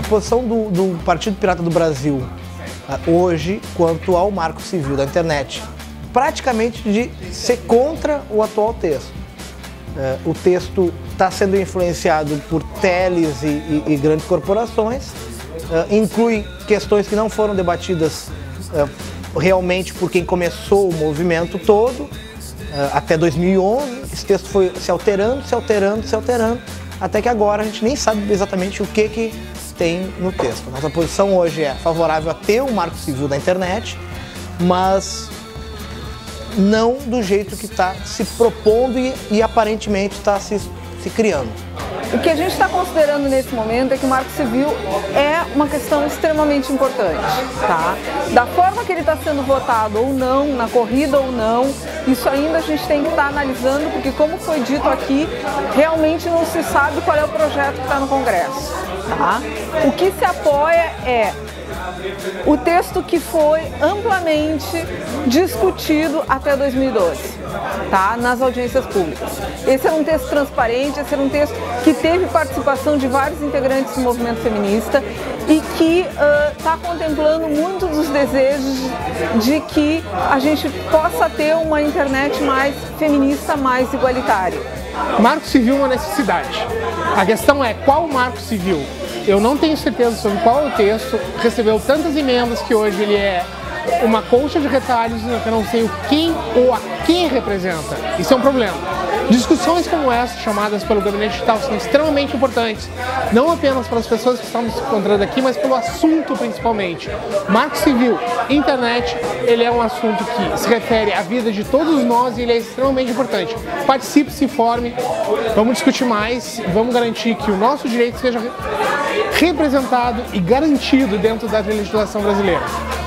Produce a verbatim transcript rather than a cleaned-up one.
posição do, do Partido Pirata do Brasil hoje quanto ao Marco Civil da internet, praticamente de ser contra o atual texto. O texto está sendo influenciado por teles e, e, e grandes corporações, inclui questões que não foram debatidas realmente por quem começou o movimento todo, até dois mil e onze. Esse texto foi se alterando, se alterando, se alterando, até que agora a gente nem sabe exatamente o que, que tem no texto. Nossa posição hoje é favorável a ter o Marco Civil da internet, mas não do jeito que está se propondo e, e aparentemente está se, se criando. O que a gente está considerando nesse momento é que o Marco Civil é uma questão extremamente importante, tá? Da forma que ele está sendo votado ou não, na corrida ou não, isso ainda a gente tem que estar tá analisando, porque como foi dito aqui, realmente não se sabe qual é o projeto que está no Congresso, tá? O que se apoia é o texto que foi amplamente discutido até dois mil e doze, tá? Nas audiências públicas. Esse era um texto transparente, esse era um texto que teve participação de vários integrantes do movimento feminista e que está uh, contemplando muitos dos desejos de que a gente possa ter uma internet mais feminista, mais igualitária. Marco Civil é uma necessidade. A questão é qual Marco Civil? Eu não tenho certeza sobre qual é o texto, recebeu tantas emendas que hoje ele é uma colcha de retalhos, eu não sei o quem ou a quem representa. Isso é um problema. Discussões como essa, chamadas pelo Gabinete Digital, são extremamente importantes, não apenas para as pessoas que estão nos encontrando aqui, mas pelo assunto principalmente. Marco Civil, internet, ele é um assunto que se refere à vida de todos nós e ele é extremamente importante. Participe, se informe, vamos discutir mais, vamos garantir que o nosso direito seja representado e garantido dentro da legislação brasileira.